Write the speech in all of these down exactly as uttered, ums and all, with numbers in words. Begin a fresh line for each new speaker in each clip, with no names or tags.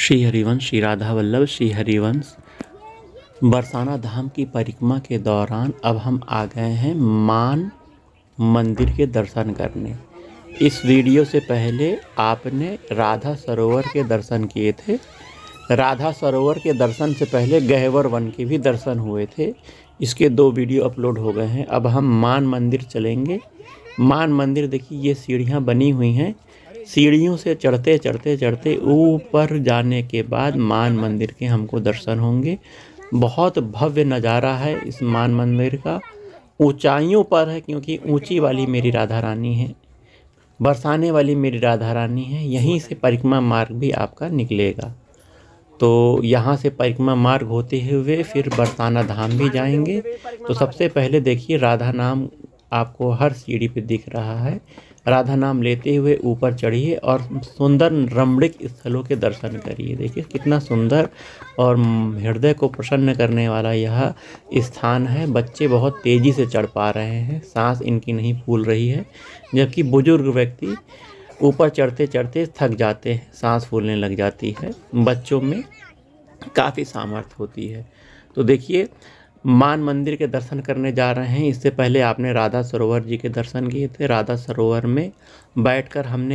श्री हरिवंश श्री राधा वल्लभ श्री हरिवंश बरसाना धाम की परिक्रमा के दौरान अब हम आ गए हैं मान मंदिर के दर्शन करने। इस वीडियो से पहले आपने राधा सरोवर के दर्शन किए थे। राधा सरोवर के दर्शन से पहले गहवर वन के भी दर्शन हुए थे। इसके दो वीडियो अपलोड हो गए हैं। अब हम मान मंदिर चलेंगे। मान मंदिर देखिए, ये सीढ़ियाँ बनी हुई हैं। सीढ़ियों से चढ़ते चढ़ते चढ़ते ऊपर जाने के बाद मान मंदिर के हमको दर्शन होंगे। बहुत भव्य नज़ारा है इस मान मंदिर का। ऊंचाइयों पर है, क्योंकि ऊंची वाली मेरी राधा रानी है, बरसाने वाली मेरी राधा रानी है। यहीं से परिक्रमा मार्ग भी आपका निकलेगा। तो यहाँ से परिक्रमा मार्ग होते हुए फिर बरसाना धाम भी जाएंगे। तो सबसे पहले देखिए, राधा नाम आपको हर सीढ़ी पे दिख रहा है। राधा नाम लेते हुए ऊपर चढ़िए और सुंदर रमणीक स्थलों के दर्शन करिए। देखिए कितना सुंदर और हृदय को प्रसन्न करने वाला यह स्थान है। बच्चे बहुत तेज़ी से चढ़ पा रहे हैं, सांस इनकी नहीं फूल रही है, जबकि बुजुर्ग व्यक्ति ऊपर चढ़ते चढ़ते थक जाते हैं, सांस फूलने लग जाती है। बच्चों में काफ़ी सामर्थ्य होती है। तो देखिए, मान मंदिर के दर्शन करने जा रहे हैं। इससे पहले आपने राधा सरोवर जी के दर्शन किए थे। राधा सरोवर में बैठकर हमने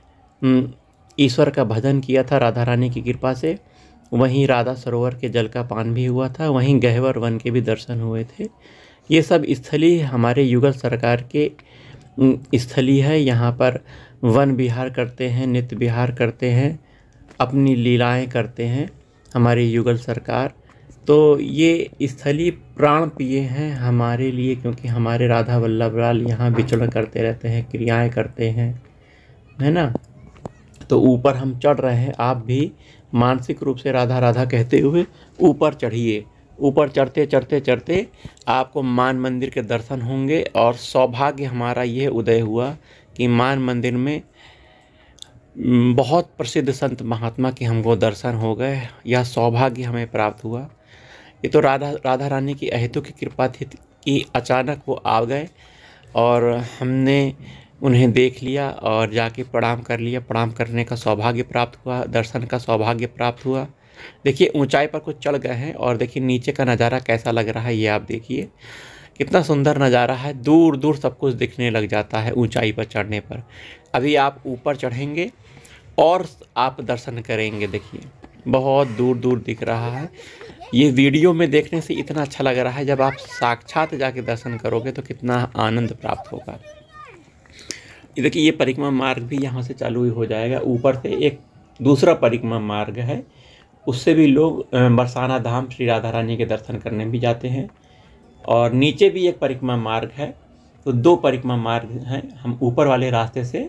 ईश्वर का भजन किया था राधा रानी की कृपा से। वहीं राधा सरोवर के जल का पान भी हुआ था। वहीं गहवर वन के भी दर्शन हुए थे। ये सब स्थली हमारे युगल सरकार के स्थली है। यहाँ पर वन विहार करते हैं, नित्य विहार करते हैं, अपनी लीलाएं करते हैं हमारी युगल सरकार। तो ये स्थली प्राण प्रिय हैं हमारे लिए, क्योंकि हमारे राधा वल्लभ लाल यहाँ विचरण करते रहते हैं, क्रियाएं करते हैं, है ना। तो ऊपर हम चढ़ रहे हैं। आप भी मानसिक रूप से राधा राधा कहते हुए ऊपर चढ़िए। ऊपर चढ़ते चढ़ते चढ़ते आपको मान मंदिर के दर्शन होंगे। और सौभाग्य हमारा यह उदय हुआ कि मान मंदिर में बहुत प्रसिद्ध संत महात्मा के हमको दर्शन हो गए। यह सौभाग्य हमें प्राप्त हुआ। ये तो राधा राधा रानी की अहेतु की कृपा थी कि अचानक वो आ गए और हमने उन्हें देख लिया और जाके प्रणाम कर लिया। प्रणाम करने का सौभाग्य प्राप्त हुआ, दर्शन का सौभाग्य प्राप्त हुआ। देखिए ऊंचाई पर कुछ चढ़ गए हैं और देखिए नीचे का नज़ारा कैसा लग रहा है। ये आप देखिए कितना सुंदर नज़ारा है। दूर दूर सब कुछ दिखने लग जाता है ऊंचाई पर चढ़ने पर। अभी आप ऊपर चढ़ेंगे और आप दर्शन करेंगे। देखिए बहुत दूर दूर दिख रहा है। ये वीडियो में देखने से इतना अच्छा लग रहा है, जब आप साक्षात जाके दर्शन करोगे तो कितना आनंद प्राप्त होगा। ये देखिए, ये परिक्रमा मार्ग भी यहाँ से चालू हो जाएगा। ऊपर से एक दूसरा परिक्रमा मार्ग है, उससे भी लोग बरसाना धाम श्री राधा रानी के दर्शन करने भी जाते हैं। और नीचे भी एक परिक्रमा मार्ग है। तो दो परिक्रमा मार्ग हैं। हम ऊपर वाले रास्ते से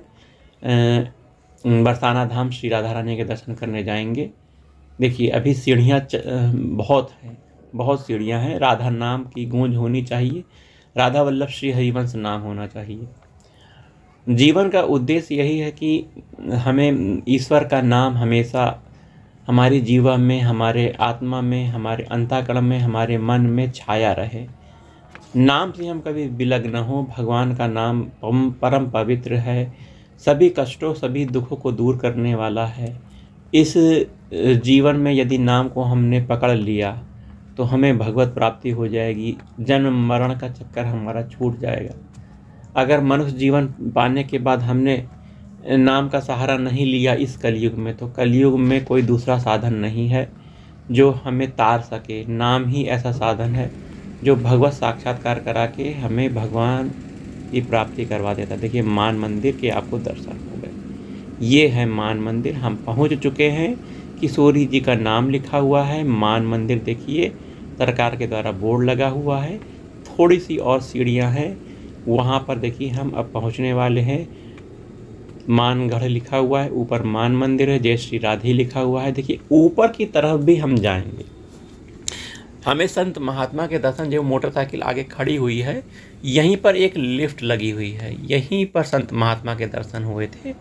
बरसाना धाम श्री राधा रानी के दर्शन करने जाएंगे। देखिए अभी सीढ़ियाँ बहुत हैं, बहुत सीढ़ियाँ हैं। राधा नाम की गूंज होनी चाहिए, राधा वल्लभ श्री हरिवंश नाम होना चाहिए। जीवन का उद्देश्य यही है कि हमें ईश्वर का नाम हमेशा हमारे जीवन में, हमारे आत्मा में, हमारे अंतःकरण में, हमारे मन में छाया रहे। नाम से हम कभी विलग न हो। भगवान का नाम परम पवित्र है, सभी कष्टों सभी दुखों को दूर करने वाला है। इस जीवन में यदि नाम को हमने पकड़ लिया तो हमें भगवत प्राप्ति हो जाएगी। जन्म मरण का चक्कर हमारा छूट जाएगा। अगर मनुष्य जीवन पाने के बाद हमने नाम का सहारा नहीं लिया इस कलयुग में, तो कलयुग में कोई दूसरा साधन नहीं है जो हमें तार सके। नाम ही ऐसा साधन है जो भगवत साक्षात्कार करा के हमें भगवान की प्राप्ति करवा देता। देखिए मान मंदिर के आपको दर्शन हो गए। ये है मान मंदिर। हम पहुंच चुके हैं। किशोरी जी का नाम लिखा हुआ है। मान मंदिर देखिए, सरकार के द्वारा बोर्ड लगा हुआ है। थोड़ी सी और सीढ़ियां हैं, वहां पर देखिए हम अब पहुंचने वाले हैं। मानगढ़ लिखा हुआ है, ऊपर मान मंदिर है, जय श्री राधे लिखा हुआ है। देखिए ऊपर की तरफ भी हम जाएंगे। हमें संत महात्मा के दर्शन, जो मोटरसाइकिल आगे खड़ी हुई है, यहीं पर एक लिफ्ट लगी हुई है, यहीं पर संत महात्मा के दर्शन हुए थे।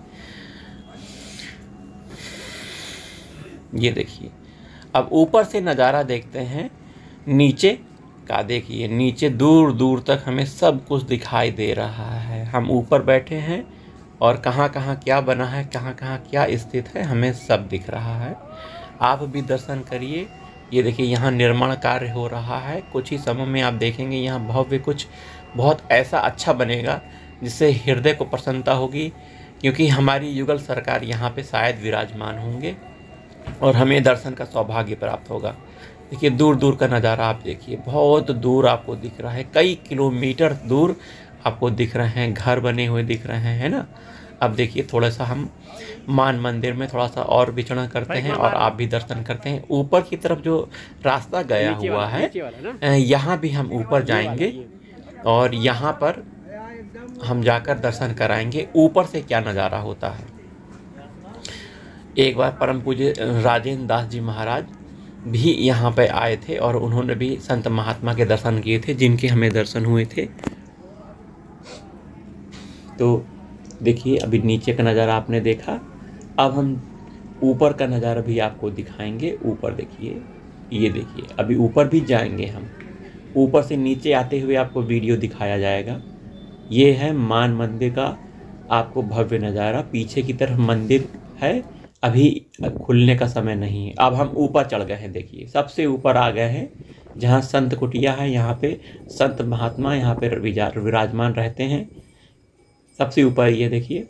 ये देखिए, अब ऊपर से नज़ारा देखते हैं नीचे का। देखिए नीचे दूर दूर तक हमें सब कुछ दिखाई दे रहा है। हम ऊपर बैठे हैं और कहाँ कहाँ क्या बना है, कहाँ कहाँ क्या स्थित है, हमें सब दिख रहा है। आप भी दर्शन करिए। ये देखिए यहाँ निर्माण कार्य हो रहा है, कुछ ही समय में आप देखेंगे यहाँ भव्य कुछ बहुत ऐसा अच्छा बनेगा जिससे हृदय को प्रसन्नता होगी, क्योंकि हमारी युगल सरकार यहाँ पे शायद विराजमान होंगे और हमें दर्शन का सौभाग्य प्राप्त होगा। देखिए दूर दूर का नज़ारा आप देखिए, बहुत दूर आपको दिख रहा है, कई किलोमीटर दूर आपको दिख रहे हैं घर बने हुए दिख रहे हैं, है ना। अब देखिए थोड़ा सा हम मान मंदिर में थोड़ा सा और विचरण करते हैं और आप भी दर्शन करते हैं। ऊपर की तरफ जो रास्ता गया हुआ है, यहाँ भी हम ऊपर जाएंगे और यहाँ पर हम जाकर दर्शन कराएंगे ऊपर से क्या नज़ारा होता है। एक बार परम पूज्य राजेंद्र दास जी महाराज भी यहाँ पे आए थे और उन्होंने भी संत महात्मा के दर्शन किए थे, जिनके हमें दर्शन हुए थे। तो देखिए अभी नीचे का नज़ारा आपने देखा, अब हम ऊपर का नज़ारा भी आपको दिखाएंगे। ऊपर देखिए, ये देखिए अभी ऊपर भी जाएंगे हम, ऊपर से नीचे आते हुए आपको वीडियो दिखाया जाएगा। ये है मान मंदिर का आपको भव्य नज़ारा। पीछे की तरफ मंदिर है, अभी खुलने का समय नहीं है। अब हम ऊपर चढ़ गए हैं, देखिए सबसे ऊपर आ गए हैं जहाँ संत कुटिया है। यहाँ पे संत महात्मा यहाँ पे विराजमान रहते हैं। सबसे ऊपर ये देखिए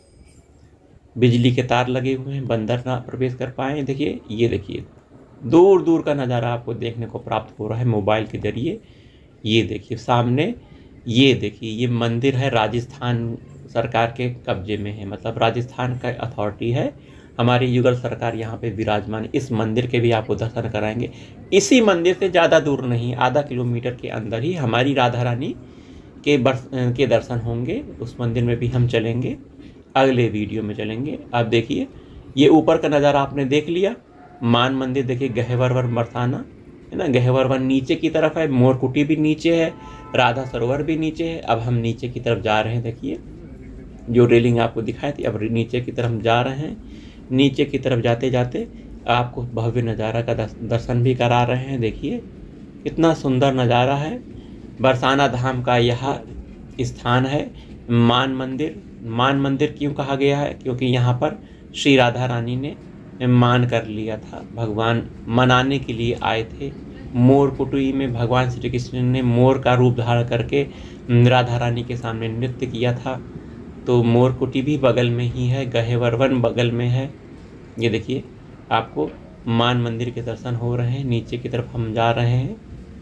बिजली के तार लगे हुए हैं, बंदर ना प्रवेश कर पाए। देखिए ये देखिए दूर दूर का नज़ारा आपको देखने को प्राप्त हो रहा है मोबाइल के जरिए। ये देखिए सामने, ये देखिए ये मंदिर है, राजस्थान सरकार के कब्जे में है, मतलब राजस्थान का अथॉरिटी है। हमारी युगल सरकार यहाँ पे विराजमान। इस मंदिर के भी आपको दर्शन कराएंगे। इसी मंदिर से ज़्यादा दूर नहीं, आधा किलोमीटर के अंदर ही हमारी राधा रानी के बर्स के दर्शन होंगे। उस मंदिर में भी हम चलेंगे, अगले वीडियो में चलेंगे। आप देखिए ये ऊपर का नज़ारा आपने देख लिया, मान मंदिर देखिए, गहवरवर बरसाना है ना, गहवरवर नीचे की तरफ है, मोरकुटी भी नीचे है, राधा सरोवर भी नीचे है। अब हम नीचे की तरफ जा रहे हैं, देखिए जो रेलिंग आपको दिखाई थी, अब नीचे की तरफ हम जा रहे हैं। नीचे की तरफ जाते जाते आपको भव्य नज़ारा का दर्शन भी करा रहे हैं। देखिए कितना सुंदर नज़ारा है। बरसाना धाम का यह स्थान है मान मंदिर। मान मंदिर क्यों कहा गया है? क्योंकि यहाँ पर श्री राधा रानी ने मान कर लिया था, भगवान मनाने के लिए आए थे। मोर कुटी में भगवान श्री कृष्ण ने मोर का रूप धारण करके राधा रानी के सामने नृत्य किया था। तो मोर कुटी भी बगल में ही है, गहेवरवन बगल में है। ये देखिए आपको मान मंदिर के दर्शन हो रहे हैं। नीचे की तरफ हम जा रहे हैं।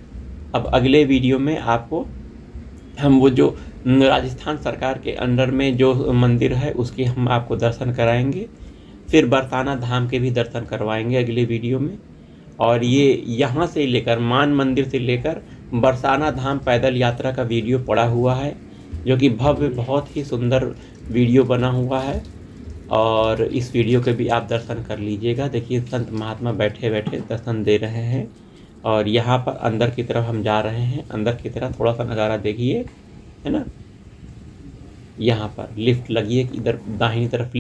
अब अगले वीडियो में आपको हम वो जो राजस्थान सरकार के अंडर में जो मंदिर है उसके हम आपको दर्शन कराएंगे। फिर बरसाना धाम के भी दर्शन करवाएंगे अगले वीडियो में। और ये यहाँ से लेकर मान मंदिर से लेकर बरसाना धाम पैदल यात्रा का वीडियो पड़ा हुआ है, जो कि भव्य बहुत ही सुंदर वीडियो बना हुआ है। और इस वीडियो के भी आप दर्शन कर लीजिएगा। देखिए संत महात्मा बैठे बैठे दर्शन दे रहे हैं। और यहाँ पर अंदर की तरफ हम जा रहे हैं। अंदर की तरफ थोड़ा सा नज़ारा देखिए, है ना। यहाँ पर लिफ्ट लगी है, इधर दाहिनी तरफ